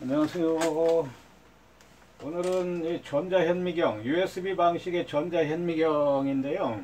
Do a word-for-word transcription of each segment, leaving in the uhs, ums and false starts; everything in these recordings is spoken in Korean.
안녕하세요. 오늘은 이 전자현미경, 유에스비 방식의 전자현미경인데요.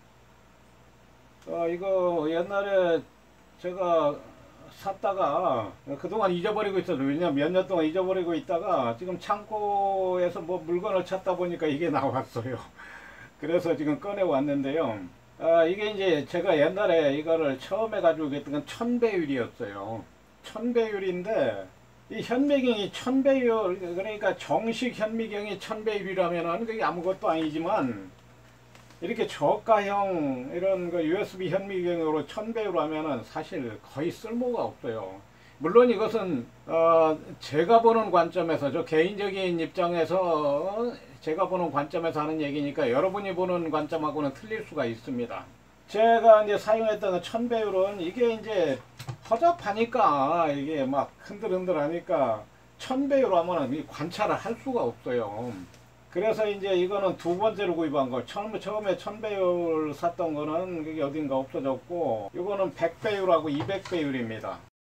어, 이거 옛날에 제가 샀다가 그동안 잊어버리고 있었어요. 왜냐면 몇 년 동안 잊어버리고 있다가 지금 창고에서 뭐 물건을 찾다 보니까 이게 나왔어요. 그래서 지금 꺼내 왔는데요. 아, 이게 이제 제가 옛날에 이거를 처음에 가지고 있던 건 천배율이었어요. 천배율인데 이 현미경이 천배율, 그러니까 정식 현미경이 천배율이라면은 그게 아무것도 아니지만 이렇게 저가형 이런 그 유에스비 현미경으로 천배율 하면은 사실 거의 쓸모가 없어요. 물론 이것은 어 제가 보는 관점에서, 저 개인적인 입장에서 제가 보는 관점에서 하는 얘기니까 여러분이 보는 관점하고는 틀릴 수가 있습니다. 제가 이제 사용했던 천배율은 이게 이제 허접하니까, 이게 막 흔들흔들 하니까 천배율 하면은 관찰을 할 수가 없어요. 그래서 이제 이거는 두 번째로 구입한 거. 처음, 처음에 천배율 샀던 거는 그게 어딘가 없어졌고, 이거는 백배율하고 이백배율입니다.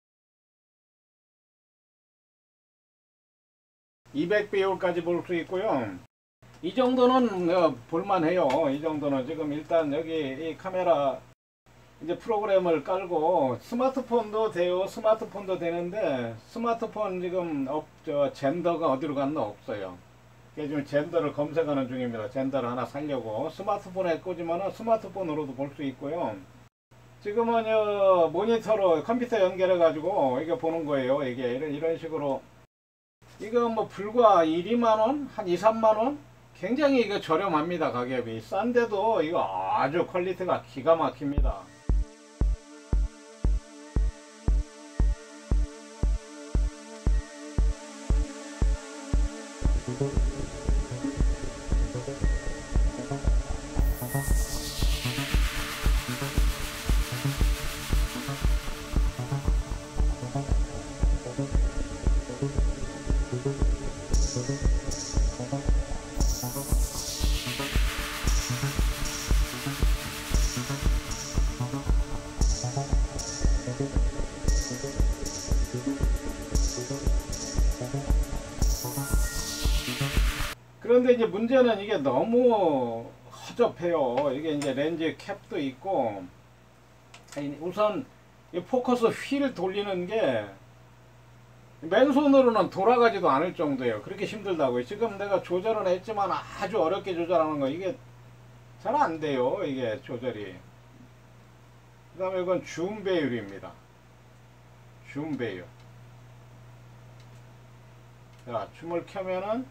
이백배율까지 볼 수 있고요. 이 정도는 어, 볼만해요. 이 정도는 지금 일단 여기 이 카메라 이제 프로그램을 깔고 스마트폰도 돼요. 스마트폰도 되는데 스마트폰 지금 업, 저 젠더가 어디로 갔나 없어요. 그래서 지금 젠더를 검색하는 중입니다. 젠더를 하나 살려고. 스마트폰에 꽂으면 스마트폰으로도 볼 수 있고요. 지금은 요 모니터로 컴퓨터 연결해 가지고 이게 보는 거예요. 이게 이런, 이런 식으로. 이거 뭐 불과 일, 이만 원? 한 이, 삼만 원? 굉장히 이거 저렴합니다. 가격이 싼데도 이거 아주 퀄리티가 기가 막힙니다. 그런데 이제 문제는 이게 너무 허접해요. 이게 이제 렌즈 캡도 있고, 우선 이 포커스 휠 돌리는 게 맨손으로는 돌아가지도 않을 정도예요. 그렇게 힘들다고요. 지금 내가 조절은 했지만 아주 어렵게 조절하는 거, 이게 잘 안 돼요. 이게 조절이. 그 다음에 이건 줌 배율입니다. 줌 배율. 자, 줌을 켜면은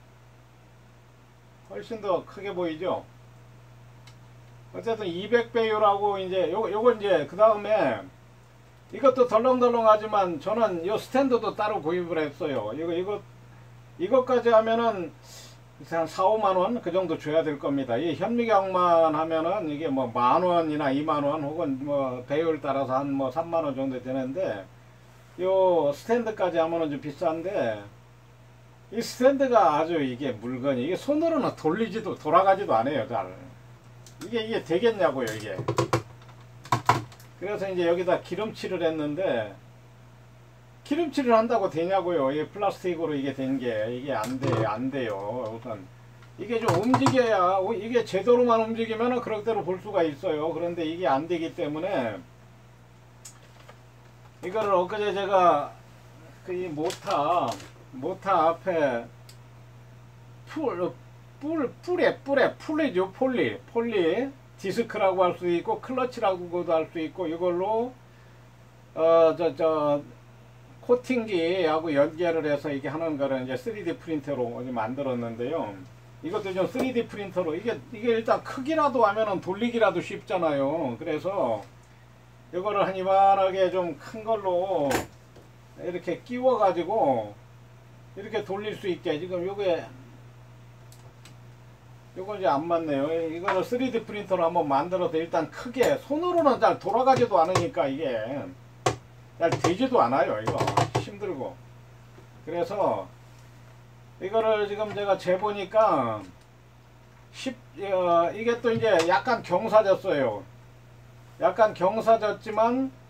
훨씬 더 크게 보이죠. 어쨌든 이백 배율하고 이제 요, 요거 이제 그 다음에 이것도 덜렁덜렁하지만 저는 요 스탠드도 따로 구입을 했어요. 이거 이거 이것까지 하면은 한 사, 오만 원 그 정도 줘야 될 겁니다. 이 현미경만 하면은 이게 뭐 만 원이나 이만 원 혹은 뭐 배율 따라서 한 뭐 삼만 원 정도 되는데, 요 스탠드까지 하면은 좀 비싼데, 이 스탠드가 아주 이게 물건이 이게 손으로는 돌리지도 돌아가지도 않아요. 잘 이게 이게 되겠냐고요 이게. 그래서 이제 여기다 기름칠을 했는데, 기름칠을 한다고 되냐고요. 이게 플라스틱으로 이게 된 게 이게 안 돼, 안 돼요. 우선 이게 좀 움직여야, 이게 제대로만 움직이면 그럭대로 볼 수가 있어요. 그런데 이게 안 되기 때문에 이거를 엊그제 제가 그 이 모타 모타 앞에 풀, 뿔, 뿔에, 뿔에, 폴리죠, 폴리. 폴리. 디스크라고 할 수 있고, 클러치라고도 할 수 있고, 이걸로, 어, 저, 저, 코팅기하고 연결을 해서 이게 하는 거를 이제 쓰리디 프린터로 만들었는데요. 이것도 좀 쓰리디 프린터로, 이게, 이게 일단 크기라도 하면은 돌리기라도 쉽잖아요. 그래서, 이거를 한 이만하게 좀 큰 걸로 이렇게 끼워가지고, 이렇게 돌릴 수 있게. 지금 요게 요거 이제 안 맞네요. 이거를 쓰리디 프린터로 한번 만들어서 일단 크게, 손으로는 잘 돌아가지도 않으니까 이게 잘 되지도 않아요. 이거 힘들고. 그래서 이거를 지금 제가 재보니까 십, 어, 이게 또 이제 약간 경사졌어요. 약간 경사졌지만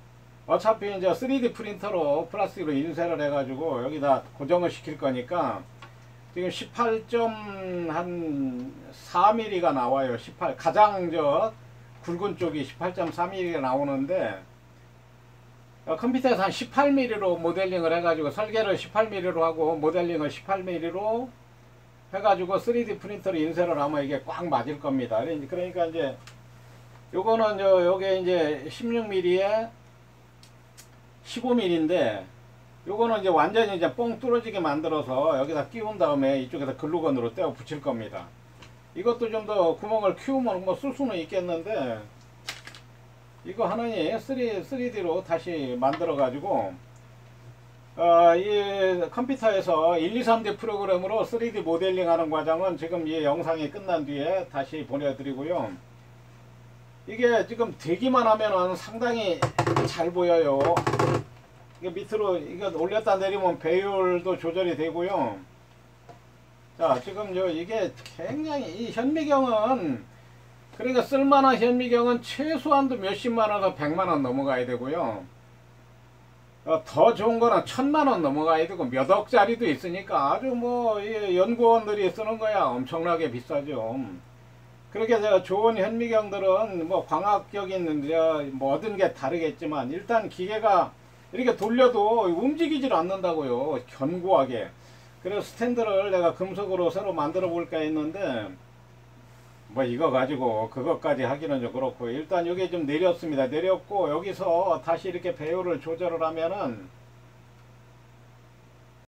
어차피 이제 쓰리디 프린터로 플라스틱으로 인쇄를 해가지고 여기다 고정을 시킬 거니까 지금 십팔 점 사 밀리미터가 나와요. 십팔 가장 저 굵은 쪽이 십팔 점 사 밀리미터가 나오는데 어, 컴퓨터에서 한 십팔 밀리미터로 모델링을 해가지고 설계를 십팔 밀리미터로 하고 모델링을 십팔 밀리미터로 해가지고 쓰리디 프린터로 인쇄를 하면 이게 꽉 맞을 겁니다. 그러니까 이제 요거는 저 요게 이제 십육 밀리미터에 십오 밀리미터인데 요거는 이제 완전히 이제 뻥 뚫어지게 만들어서 여기다 끼운 다음에 이쪽에다 글루건으로 떼어 붙일 겁니다. 이것도 좀 더 구멍을 키우면 뭐 쓸 수는 있겠는데 이거 하나니 쓰리디로 다시 만들어 가지고 어, 이 컴퓨터에서 일, 이, 삼 디 프로그램으로 쓰리디 모델링 하는 과정은 지금 이 영상이 끝난 뒤에 다시 보내드리고요. 이게 지금 되기만 하면은 상당히 잘 보여요. 이게 밑으로 이거 올렸다 내리면 배율도 조절이 되고요. 자, 지금 요 이게 굉장히 이 현미경은 그러니까 쓸만한 현미경은 최소한도 몇십만 원에서 백만 원 넘어가야 되고요. 어, 더 좋은 거는 천만 원 넘어가야 되고 몇 억짜리도 있으니까 아주 뭐 이 연구원들이 쓰는 거야 엄청나게 비싸죠. 그렇게 제가 좋은 현미경들은 뭐 광학적인 모든 게 다르겠지만 일단 기계가 이렇게 돌려도 움직이질 않는다고요. 견고하게. 그래서 스탠드를 내가 금속으로 새로 만들어 볼까 했는데 뭐 이거 가지고 그것까지 하기는 좀 그렇고 일단 여기 좀 내렸습니다. 내렸고 여기서 다시 이렇게 배율을 조절을 하면은